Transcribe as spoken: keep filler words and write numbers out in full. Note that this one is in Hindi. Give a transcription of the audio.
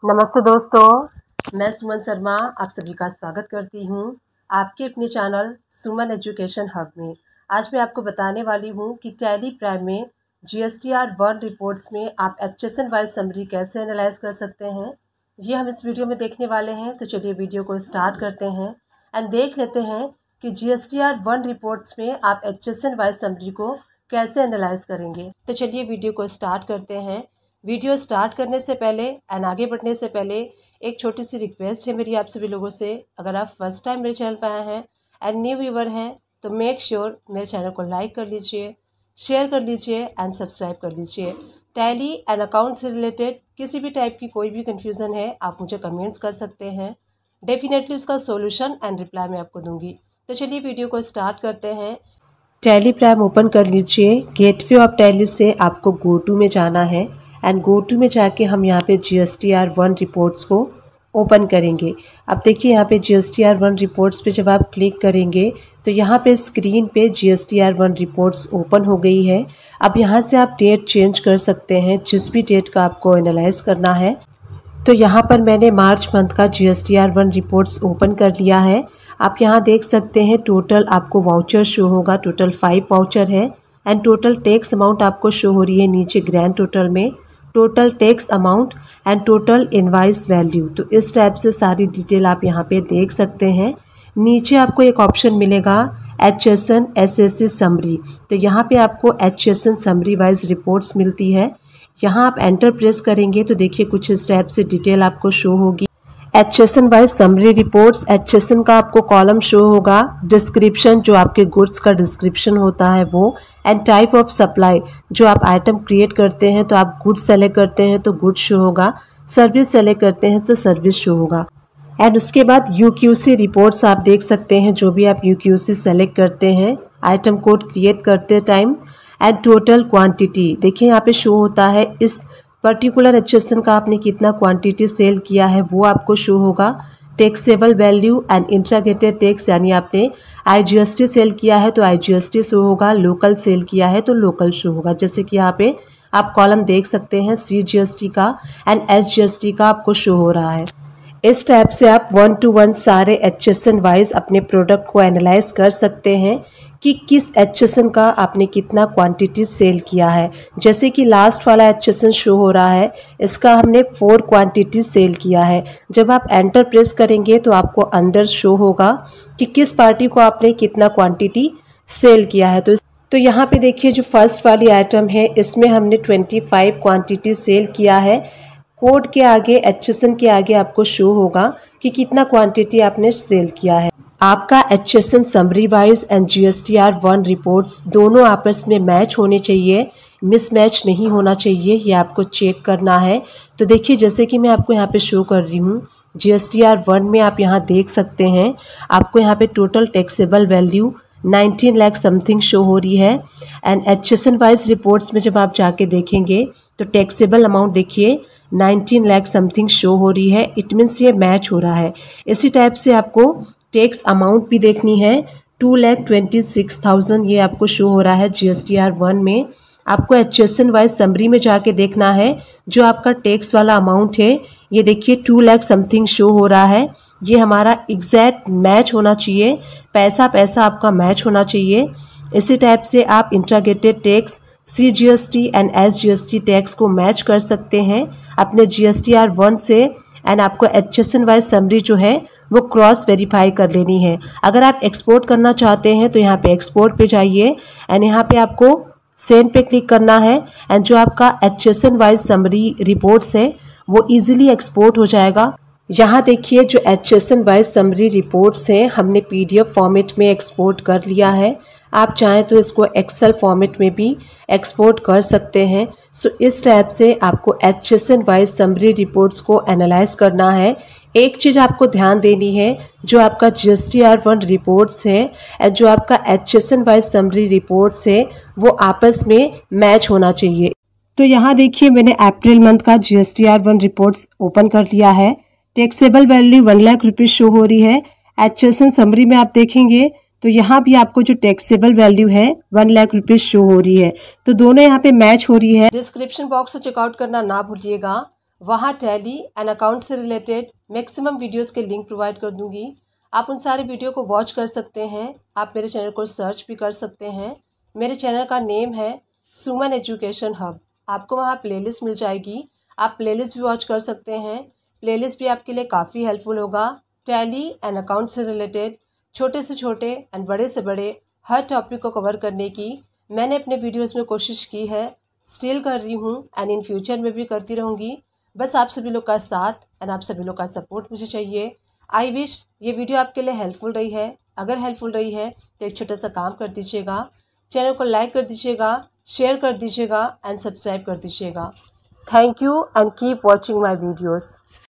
नमस्ते दोस्तों, मैं सुमन शर्मा आप सभी का स्वागत करती हूँ आपके अपने चैनल सुमन एजुकेशन हब में। आज मैं आपको बताने वाली हूँ कि टैली प्राइम में जीएसटीआर वन रिपोर्ट्स में आप एचएसएन वाइज समरी कैसे एनालाइज कर सकते हैं, ये हम इस वीडियो में देखने वाले हैं। तो चलिए वीडियो को स्टार्ट करते हैं एंड देख लेते हैं कि जीएसटीआर वन रिपोर्ट्स में आप एचएसएन वाइज समरी को कैसे एनालाइज करेंगे। तो चलिए वीडियो को स्टार्ट करते हैं। वीडियो स्टार्ट करने से पहले एंड आगे बढ़ने से पहले एक छोटी सी रिक्वेस्ट है मेरी आप सभी लोगों से। अगर आप फर्स्ट टाइम मेरे चैनल पर आए हैं एंड न्यू व्यूवर हैं तो मेक श्योर मेरे चैनल को लाइक कर लीजिए, शेयर कर लीजिए एंड सब्सक्राइब कर लीजिए। टैली एंड अकाउंट से रिलेटेड किसी भी टाइप की कोई भी कन्फ्यूज़न है आप मुझे कमेंट्स कर सकते हैं, डेफिनेटली उसका सोल्यूशन एंड रिप्लाई मैं आपको दूंगी। तो चलिए वीडियो को स्टार्ट करते हैं। टैली प्राइम ओपन कर लीजिए। गेटवे ऑफ टैली से आपको गो टू में जाना है एंड गो टू में जाके हम यहाँ पे G S T R one reports को ओपन करेंगे। अब देखिए यहाँ पे G S T R one reports पे जब आप क्लिक करेंगे तो यहाँ पे स्क्रीन पे G S T R one reports open हो गई है। अब यहाँ से आप डेट चेंज कर सकते हैं, जिस भी डेट का आपको एनालाइज करना है। तो यहाँ पर मैंने मार्च मंथ का G S T R one reports open कर लिया है। आप यहाँ देख सकते हैं टोटल आपको वाउचर शो होगा, टोटल फाइव वाउचर है एंड टोटल टैक्स अमाउंट आपको शो हो रही है नीचे ग्रैंड टोटल में, total tax amount and total invoice value. तो इस टाइप से सारी डिटेल आप यहाँ पे देख सकते हैं। नीचे आपको एक ऑप्शन मिलेगा एचएसएन एसएससी समरी। तो यहाँ पे आपको एचएसएन समरी वाइज रिपोर्ट्स मिलती है। यहाँ आप एंटर प्रेस करेंगे तो देखिए कुछ इस टाइप से डिटेल आपको शो होगी। HSN wise summary reports, HSN का आपको कॉलम शो होगा, डिस्क्रिप्शन जो आपके गुड्स का डिस्क्रिप्शन होता है वो, एंड टाइप ऑफ सप्लाई जो आप आइटम क्रिएट करते हैं तो आप गुड्स सेलेक्ट करते हैं तो गुड्स शो होगा, सर्विस सेलेक्ट करते हैं तो सर्विस शो होगा। एंड उसके बाद यूक्यूसी रिपोर्ट्स आप देख सकते हैं, जो भी आप यूक्यूसी सेलेक्ट करते हैं आइटम कोड क्रिएट करते टाइम, एंड टोटल क्वांटिटी देखिए यहाँ पे शो होता है। इस पर्टिकुलर एचएसएन का आपने कितना क्वांटिटी सेल किया है वो आपको शो होगा। Taxable value and integrated tax, यानी आपने आईजीएसटी सेल किया है तो आईजीएसटी शो होगा, लोकल सेल किया है तो लोकल शो होगा। जैसे कि यहाँ पे आप कॉलम देख सकते हैं सीजीएसटी का एंड एसजीएसटी का आपको शो हो रहा है। इस टाइप से आप वन टू वन सारे एचएसएन वाइज अपने प्रोडक्ट को एनालाइज कर सकते हैं कि किस एचएसएन का आपने कितना क्वांटिटी सेल किया है। जैसे कि लास्ट वाला एचएसएन शो हो रहा है, इसका हमने फोर क्वांटिटी सेल किया है। जब आप एंटर प्रेस करेंगे तो आपको अंदर शो होगा कि किस पार्टी को आपने कितना क्वांटिटी सेल किया है। तो तो यहाँ पे देखिए जो फर्स्ट वाली आइटम है इसमें हमने ट्वेंटी फाइव क्वांटिटी सेल किया है। कोड के आगे एचएसएन के आगे आपको शो होगा कि कितना क्वांटिटी आपने सेल किया है। आपका HSN summary wise and GSTR one reports दोनों आपस में मैच होने चाहिए, मिसमैच नहीं होना चाहिए, ये आपको चेक करना है। तो देखिए जैसे कि मैं आपको यहाँ पे शो कर रही हूँ जीएसटीआर वन में, आप यहाँ देख सकते हैं आपको यहाँ पे total taxable value nineteen lakh something show हो रही है। एंड एचएसएन वाइज रिपोर्ट्स में जब आप जाके देखेंगे तो टैक्सेबल अमाउंट देखिए नाइनटीन लाख समथिंग शो हो रही है। इट मीन्स ये मैच हो रहा है। इसी टाइप से आपको टैक्स अमाउंट भी देखनी है, two lakh twenty six thousand ये आपको शो हो रहा है जीएसटीआर वन में। आपको एचएसएन वाइज समरी में जाके देखना है जो आपका टैक्स वाला अमाउंट है, ये देखिए टू लैख समथिंग शो हो रहा है। ये हमारा एग्जैक्ट मैच होना चाहिए, पैसा पैसा आपका मैच होना चाहिए। इसी टाइप से आप integrated tax, CGST and SGST tax को मैच कर सकते हैं अपने जीएसटीआर वन से। एंड आपको एचएसएन वाइज समरी जो है वो क्रॉस वेरीफाई कर लेनी है। अगर आप एक्सपोर्ट करना चाहते हैं तो यहाँ पे एक्सपोर्ट पे जाइए एंड यहाँ पे आपको सेंड पे क्लिक करना है एंड जो आपका एचएसएन वाइज समरी रिपोर्ट्स है वो इजीली एक्सपोर्ट हो जाएगा। यहाँ देखिए जो एचएसएन वाइज समरी रिपोर्ट्स हैं हमने पीडीएफ फॉर्मेट में एक्सपोर्ट कर लिया है। आप चाहें तो इसको एक्सेल फॉर्मेट में भी एक्सपोर्ट कर सकते हैं। सो इस टाइप से आपको एचएसएन वाइज समरी रिपोर्ट्स को एनालाइज करना है। एक चीज़ आपको ध्यान देनी है, जो आपका जीएसटीआर वन रिपोर्ट्स है और जो आपका एचएसएन वाइज समरी रिपोर्ट्स है वो आपस में मैच होना चाहिए। तो यहाँ देखिए मैंने अप्रैल मंथ का जीएसटीआर वन रिपोर्ट्स ओपन कर लिया है। Taxable value one lakh rupees show हो रही है। एचएसएन समरी में आप देखेंगे तो यहाँ भी आपको जो टैक्सेबल वैल्यू है वन लाख रुपीज शो हो रही है। तो दोनों यहाँ पे मैच हो रही है। डिस्क्रिप्शन बॉक्स से चेकआउट करना ना भूलिएगा। वहाँ टैली एंड अकाउंट से रिलेटेड मैक्सिमम वीडियोस के लिंक प्रोवाइड कर दूँगी। आप उन सारे वीडियो को वॉच कर सकते हैं। आप मेरे चैनल को सर्च भी कर सकते हैं। मेरे चैनल का नेम है सुमन एजुकेशन हब। आपको वहाँ प्लेलिस्ट मिल जाएगी, आप प्लेलिस्ट भी वॉच कर सकते हैं। प्लेलिस्ट भी आपके लिए काफ़ी हेल्पफुल होगा। टैली एंड अकाउंट से रिलेटेड छोटे से छोटे एंड बड़े से बड़े हर टॉपिक को कवर करने की मैंने अपने वीडियोस में कोशिश की है, स्टिल कर रही हूँ एंड इन फ्यूचर में भी करती रहूँगी। बस आप सभी लोग का साथ एंड आप सभी लोग का सपोर्ट मुझे चाहिए। आई विश ये वीडियो आपके लिए हेल्पफुल रही है। अगर हेल्पफुल रही है तो एक छोटा सा काम कर दीजिएगा, चैनल को लाइक कर दीजिएगा, शेयर कर दीजिएगा एंड सब्सक्राइब कर दीजिएगा। Thank you and keep watching my videos.